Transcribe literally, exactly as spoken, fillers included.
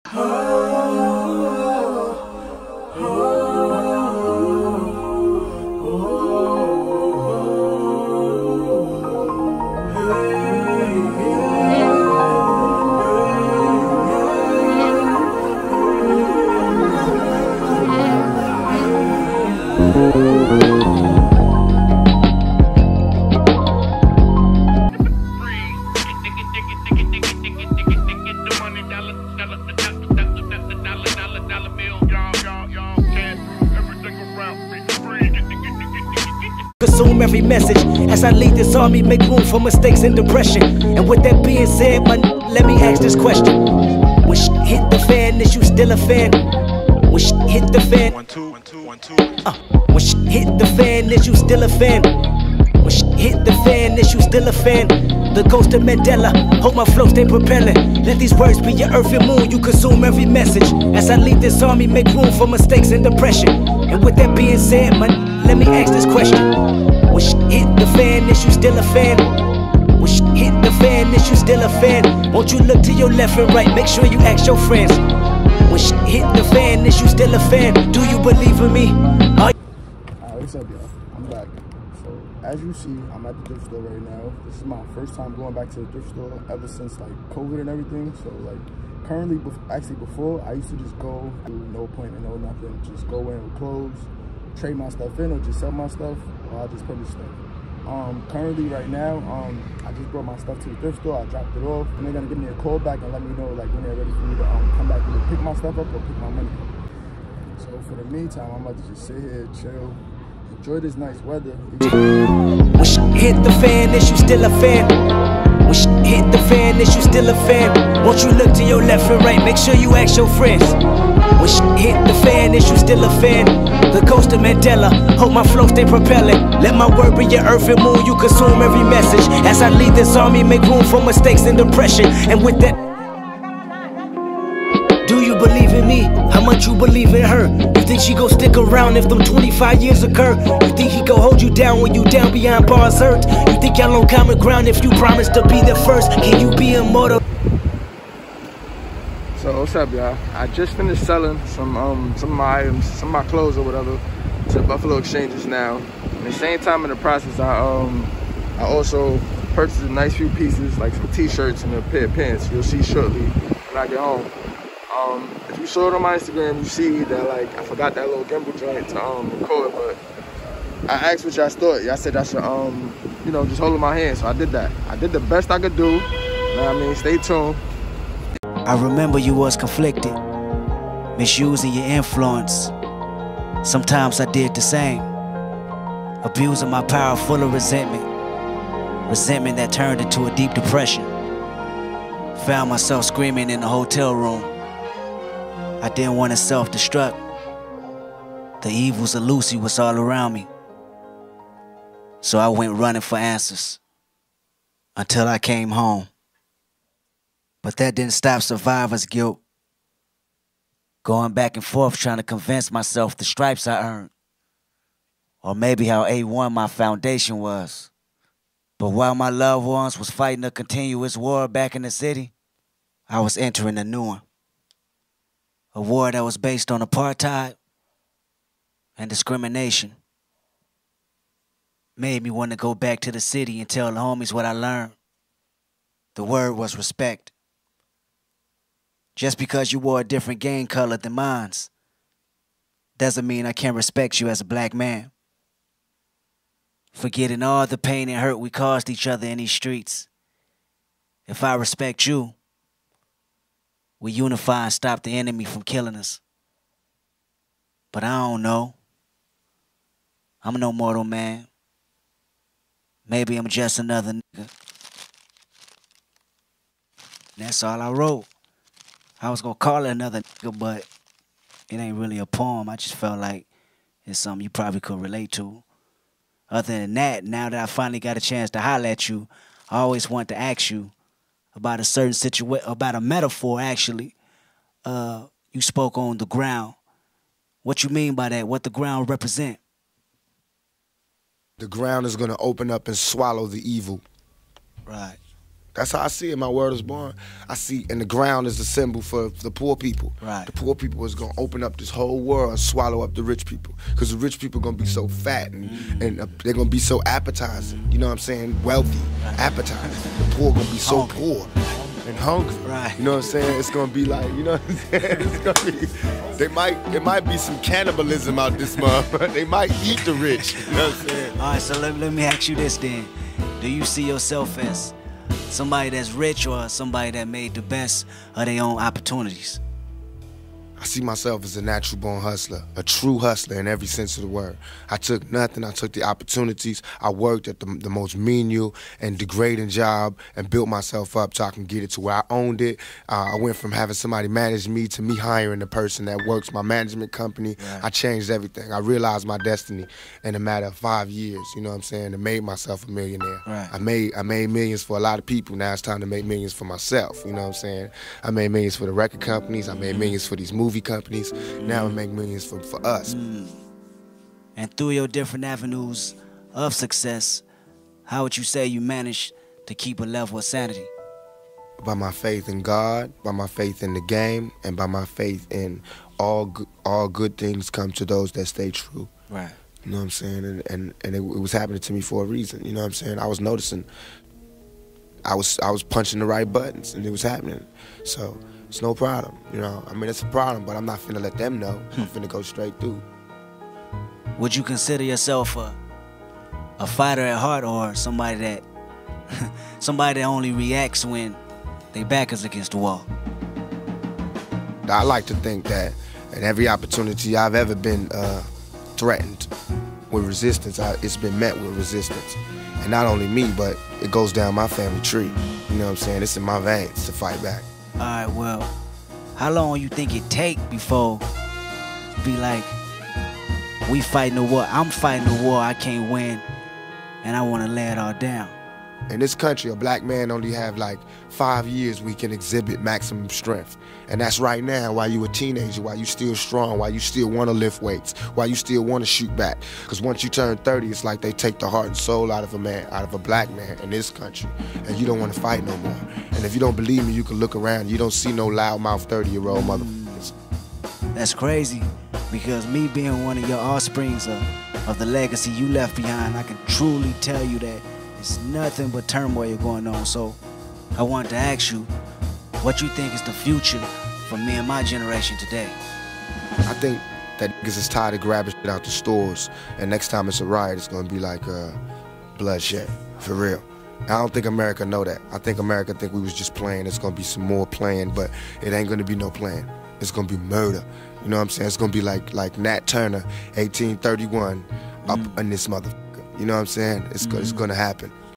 Consume every message as I lead this army, make room for mistakes and depression. And with that being said, my let me ask this question: when shit hit the fan, is you still a fan? When shit hit the fan, one two, one two, one two. Uh, when shit hit the fan, is you still a fan? When shit hit the fan, is you still a fan? The ghost of Mandela, hope my flow stay propelling. Let these words be your earth and moon, you consume every message as I lead this army, make room for mistakes and depression. And with that being said, my let me ask this question: when shit hit the fan, is you still a fan? When shit hit the fan, is you still a fan? Won't you look to your left and right, make sure you ask your friends. When shit hit the fan, is you still a fan? Do you believe in me? Are Alright, what's up, y'all? I'm back. So, as you see, I'm at the thrift store right now. This is my first time going back to the thrift store ever since, like, COVID and everything. So, like, currently, actually before, I used to just go, do no appointment, no nothing, just go in with clothes, trade my stuff in, or just sell my stuff, or I just purchase stuff. Um, currently, right now, um, I just brought my stuff to the thrift store. I dropped it off, and they're gonna give me a call back and let me know, like, when they're ready for me to um, come back and pick my stuff up or pick my money up. So for the meantime, I'm about to just sit here, chill, enjoy this nice weather. when shit hit the fan, is you still a fan? When shit hit the fan, is you still a fan? Won't you look to your left and right, make sure you ask your friends. When shit hit the fan, is you still a fan? The ghost of Mandela, hope my flow stay propelling. Let my word be your earth and moon, you consume every message as I lead this army, make room for mistakes and depression. And with that, do you believe in me? How much you believe in her? You think she gon' stick around if them twenty-five years occur? You think he gon' hold you down when you down behind bars hurt? You think y'all on common ground if you promise to be there first? Can you be immortal? So what's up, y'all? I just finished selling some um some of my items, some of my clothes or whatever, to Buffalo Exchanges now. At the same time in the process, I um I also purchased a nice few pieces, like some t-shirts and a pair of pants. You'll see shortly when I get home. Um, if you saw it on my Instagram, you see that, like, I forgot that little gimbal joint to um record, but I asked what y'all thought. Y'all said I should um you know just hold in my hand, so I did that. I did the best I could do. You know what I mean? Stay tuned. I remember you was conflicted, misusing your influence. Sometimes I did the same, abusing my power full of resentment. Resentment that turned into a deep depression. Found myself screaming in the hotel room. I didn't want to self-destruct. The evils of Lucy was all around me. So I went running for answers until I came home. But that didn't stop survivor's guilt. Going back and forth trying to convince myself the stripes I earned. Or maybe how A one my foundation was. But while my loved ones was fighting a continuous war back in the city, I was entering a new one. A war that was based on apartheid and discrimination. Made me want to go back to the city and tell the homies what I learned. The word was respect. Just because you wore a different gang color than mine doesn't mean I can't respect you as a black man. Forgetting all the pain and hurt we caused each other in these streets. If I respect you, we unify and stop the enemy from killing us. But I don't know. I'm no mortal man. Maybe I'm just another nigga. That's all I wrote. I was gonna call it another nigga, but it ain't really a poem. I just felt like it's something you probably could relate to. Other than that, now that I finally got a chance to holler at you, I always want to ask you about a certain situation, about a metaphor, actually. Uh, you spoke on the ground. What you mean by that? What the ground represent? The ground is going to open up and swallow the evil. Right. That's how I see it. My word is born. I see, and the ground is the symbol for the poor people. Right. The poor people is gonna open up this whole world and swallow up the rich people, because the rich people gonna be so fat and, mm-hmm. and uh, they're gonna be so appetizing. You know what I'm saying? Wealthy, right. appetizing. The poor gonna be so Hungry. poor and hungry. Right. You know what I'm saying? It's gonna be like, you know what I'm saying? It's gonna be. They might. It might be some cannibalism out this month. They might eat the rich. You know what I'm saying? All right, so let, let me ask you this then. Do you see yourself as somebody that's rich or somebody that made the best of their own opportunities? I see myself as a natural born hustler, a true hustler in every sense of the word. I took nothing, I took the opportunities. I worked at the, the most menial and degrading job and built myself up so I can get it to where I owned it. Uh, I went from having somebody manage me to me hiring the person that works my management company. Right. I changed everything. I realized my destiny in a matter of five years, you know what I'm saying, and made myself a millionaire. Right. I made I made millions for a lot of people. Now it's time to make millions for myself, you know what I'm saying? I made millions for the record companies. I made millions for these movies. Movie companies. Now we make millions for, for us. Mm. And through your different avenues of success, how would you say you managed to keep a level of sanity? By my faith in God, by my faith in the game, and by my faith in all good, all good things come to those that stay true. Right. You know what I'm saying? And and, and it, it was happening to me for a reason. You know what I'm saying? I was noticing. I was I was punching the right buttons, and it was happening. So. It's no problem, you know. I mean, it's a problem, but I'm not finna let them know. I'm finna go straight through. Would you consider yourself a, a fighter at heart, or somebody that somebody that only reacts when they back is against the wall? I like to think that in every opportunity I've ever been uh, threatened with resistance, I, it's been met with resistance. And not only me, but it goes down my family tree. You know what I'm saying? It's in my veins to fight back. All right, well, how long you think it take before be like, we fighting a war, I'm fighting a war I can't win, and I want to lay it all down? In this country, a black man only have like five years we can exhibit maximum strength. And that's right now, while you a teenager, while you still strong, while you still want to lift weights, while you still want to shoot back. Because once you turn thirty, it's like they take the heart and soul out of a man, out of a black man in this country. And you don't want to fight no more. And if you don't believe me, you can look around. You don't see no loudmouth thirty-year-old motherfuckers. That's crazy, because me being one of your offsprings of, of the legacy you left behind, I can truly tell you that it's nothing but turmoil going on. So I wanted to ask you, what you think is the future for me and my generation today? I think that niggas is tired of grabbing shit out the stores, and next time it's a riot, it's gonna be like uh, bloodshed, for real. I don't think America know that. I think America think we was just playing. It's gonna be some more playing, but it ain't gonna be no playing. It's gonna be murder. You know what I'm saying? It's gonna be like like Nat Turner, eighteen thirty-one, up mm. in this motherfucker. You know what I'm saying? It's, mm-hmm. it's gonna happen.